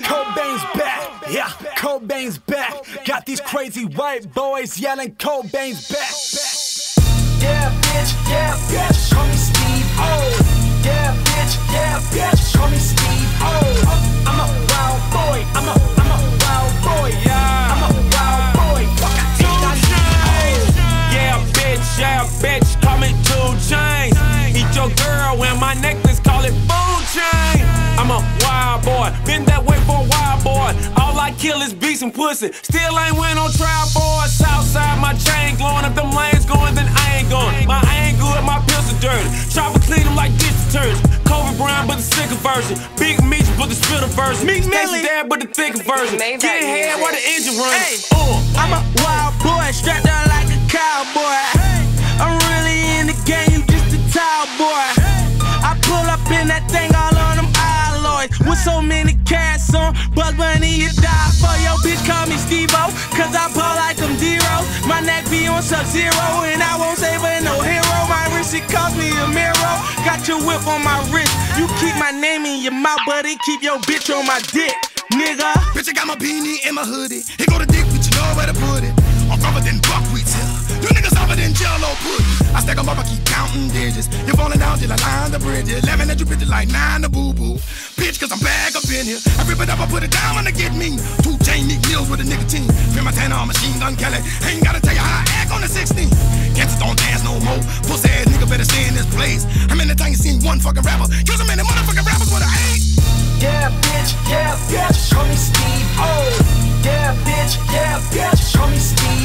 Cobain's back, yeah, Cobain's back. Got these crazy white boys yelling Cobain's back. Yeah, bitch, call me Steve O. Yeah, bitch, call me Steve O. I'm a wild boy, I'm a wild boy, yeah. I'm a wild boy, fuck I ain't yeah, bitch, call me 2 Chainz. Eat your girl and my necklace, call it food chain. I'm a wild boy, been that way for a wild boy. All I kill is beats and pussy, still ain't went on trial for it. Southside, my chain glowing, if them lanes going, then I ain't going. My I ain't good, my pills are dirty. Chopper clean them like dish detergent. Kobe Brown, but the sicker version. Big Meech, but the spitter version. Stacy Dad, but the thicker version. Get ahead while the engine runs. I'm a wild boy, strapped down like a cowboy. I'm really in the game, you just a towel boy. I pull up in that thing all on them alloys. With so many cats on, Buzz Bunny, you die for your bitch, call me Steve-O. Cause I ball like I'm zero. My neck be on Sub-Zero, and I won't save her no hero. My wrist, it cost me a mirror. Got your whip on my wrist. You keep my name in your mouth, but it keep your bitch on my dick, nigga. Bitch, I got my beanie and my hoodie. Here go the dick, but you know where to put it. I'm tougher than buckwheat here. You niggas tougher than Jello pudding. I stack 'em up, I keep counting digits. You're falling down till I line the bridges. 11 at you bitches like 9 to boo-boo. Bitch, cause I'm back up in here. I rip it up, I put it down when I get mean. 2 chain Nick Mills with a nicotine. Feel my tanner on Machine Gun Kelly. Ain't gotta tell you how I act on the 16. Gangsters don't dance no more. Pussy ass nigga better stay in this place. How many times you seen one fucking rapper? Kill so many motherfucking rappers with a 8. Yeah, bitch, call me Steve O. Yeah, bitch, call me Steve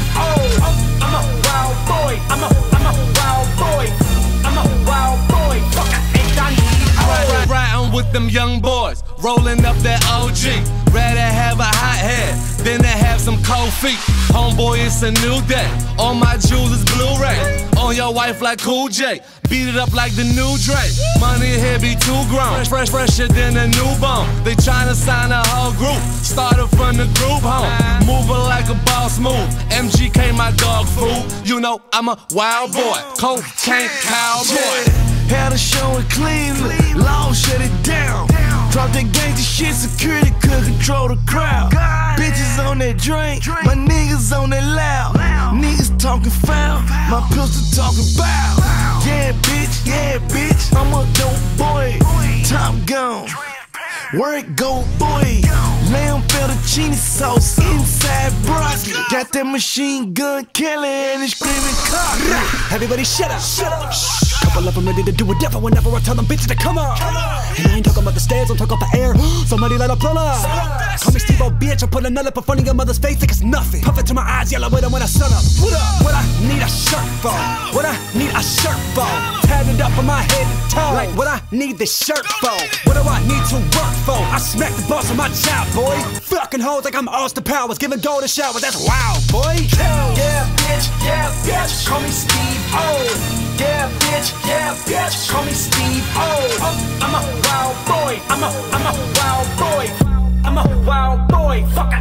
O. I'm a wild boy, I'm a wild boy. I'm a wild boy, fuck I ain't I need. Riding with them young boys, rolling up that OG. Rather have a hot head than to have some cold feet. Homeboy, it's a new day. All my jewels is Blu-ray. On your wife like Cool J. Beat it up like the new Drake. Money here be too grown. Fresher than a newborn. They tryna sign a whole group. Started from the group home. Moving like a boss move. MGK my dog food. You know I'm a wild boy. Cocaine cowboy. Had a show in Cleveland, Law shut it down. Drop that gangsta shit, security could control the crowd. Bitches on that drink, my niggas on that loud. Niggas talking foul, my pistol talking bow. Yeah bitch, I'm a dope boy. Top gun, where it go boy? Lamb fettuccine sauce inside broccoli. Got that Machine Gun Kelly and it's screaming cock. Everybody shut up. Couple of them ready to do whatever whenever I tell them bitches to come on. And I ain't talking about the stairs, I'm talking about the air. Somebody let her pull up. Call me Steve-O, bitch, I'll put another up in front of your mother's face like it's nothing. Puff it to my eyes, yellow with them when I sun up. What I need a shirt for? What I need a shirt for? Tatted up from my head to toe. Like what I need this shirt for? What do I need to work for? I smack the boss on my job, boy. Fucking hoes like I'm Austin Powers, giving golden showers, that's wild, boy. Yeah, bitch, call me Steve-O. Yeah, bitch, call me Steve-O. I'm a wild boy, I'm a wild boy. I'm a wild boy, fuck